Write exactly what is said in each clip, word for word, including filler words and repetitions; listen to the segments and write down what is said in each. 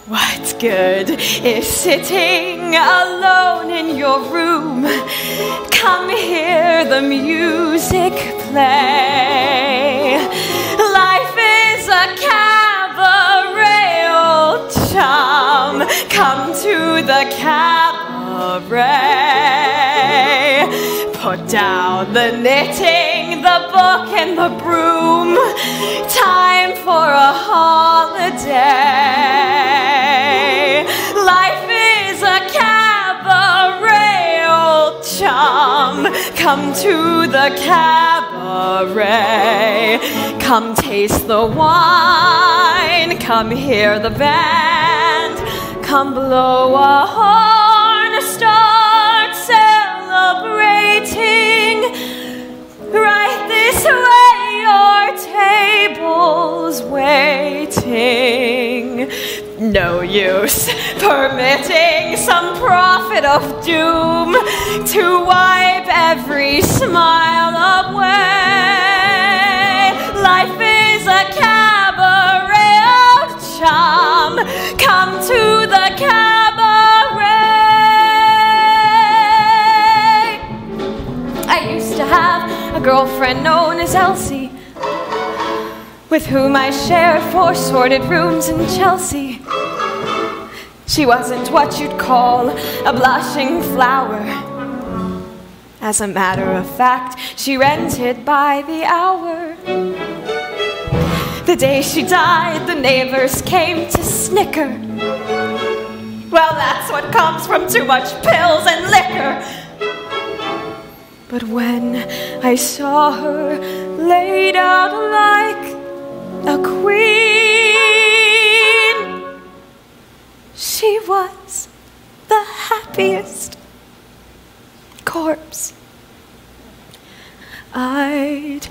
What good is sitting alone in your room? Come hear the music play. Life is a cabaret, old chum. Come to the cabaret. Put down the knitting, the book, and the broom. Time for a holiday. Life is a cabaret, old chum. Come to the cabaret. Come taste the wine. Come hear the band. Come blow a horn. Start celebrating. Right this way, your table's waiting. No use permitting some prophet of doom to wipe every smile away. Life is a cabaret, old chum. Come to the cabaret. I used to have a girlfriend known as Elsie, with whom I shared four sordid rooms in Chelsea. She wasn't what you'd call a blushing flower. As a matter of fact, she rented by the hour. The day she died, the neighbors came to snicker. Well, that's what comes from too much pills and liquor. But when I saw her laid out like a queen, she was the happiest corpse I'd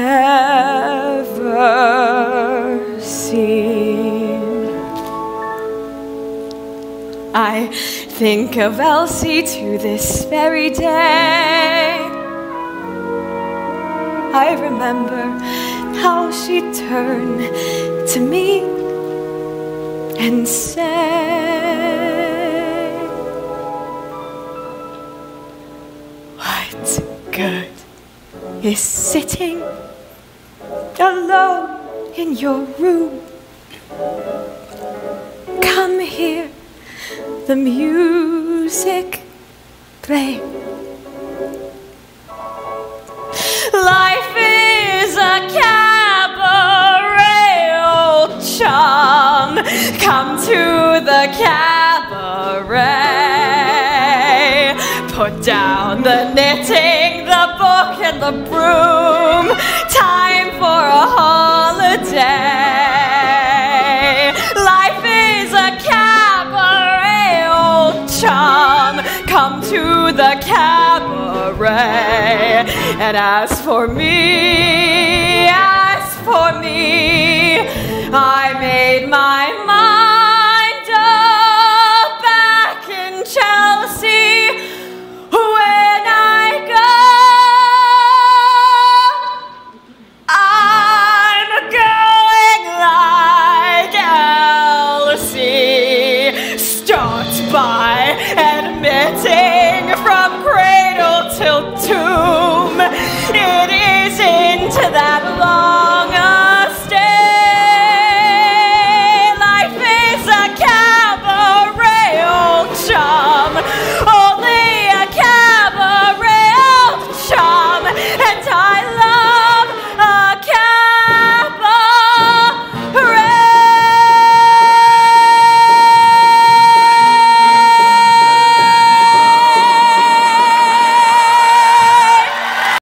ever seen. I think of Elsie to this very day. I remember how she'd turn to me and say, what good is sitting alone in your room? Come hear the music play. Life is a cabaret, old chum. Come to the cabaret. Put down the knitting, the book, and the broom. Time for a holiday. Life is a cabaret, old chum. Come to the cabaret. And as for me, as for me, I made my mind.